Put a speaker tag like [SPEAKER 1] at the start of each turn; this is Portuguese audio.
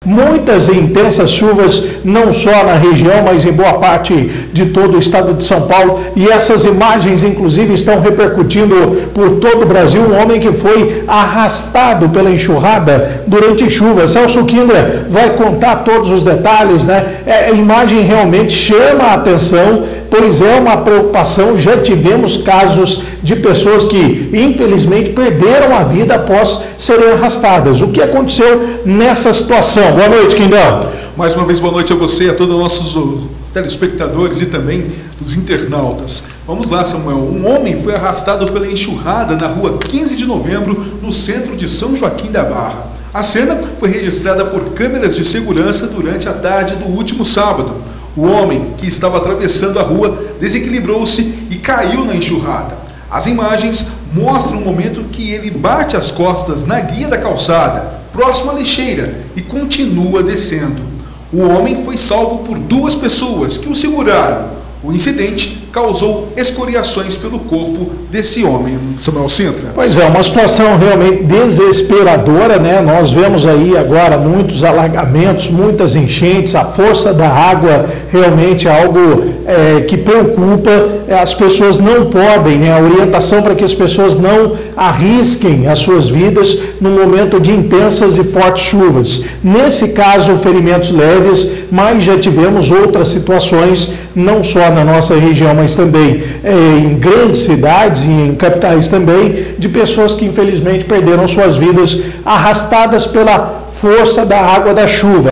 [SPEAKER 1] Muitas e intensas chuvas, não só na região, mas em boa parte de todo o estado de São Paulo. E essas imagens, inclusive, estão repercutindo por todo o Brasil. Um homem que foi arrastado pela enxurrada durante chuva. Celso Kinder vai contar todos os detalhes, né? A imagem realmente chama a atenção, pois é uma preocupação. Já tivemos casos de pessoas que, infelizmente, perderam a vida após serem arrastadas. O que aconteceu nessa situação? Boa noite, Quindão.
[SPEAKER 2] Mais uma vez, boa noite a você, a todos os nossos telespectadores e também os internautas. Vamos lá, Samuel. Um homem foi arrastado pela enxurrada na rua 15 de novembro, no centro de São Joaquim da Barra. A cena foi registrada por câmeras de segurança durante a tarde do último sábado. O homem, que estava atravessando a rua, desequilibrou-se e caiu na enxurrada. As imagens mostram o momento que ele bate as costas na guia da calçada, próximo à lixeira, e continua descendo. O homem foi salvo por duas pessoas que o seguraram. O incidente causou escoriações pelo corpo desse homem, Samuel Sintra.
[SPEAKER 1] Pois é, uma situação realmente desesperadora, né? Nós vemos aí agora muitos alagamentos, muitas enchentes, a força da água realmente é algo que preocupa. As pessoas não podem, né? A orientação para que as pessoas não arrisquem as suas vidas no momento de intensas e fortes chuvas. Nesse caso, ferimentos leves, mas já tivemos outras situações, não só na nossa região, mas também em grandes cidades e em capitais também, de pessoas que infelizmente perderam suas vidas arrastadas pela força da água da chuva.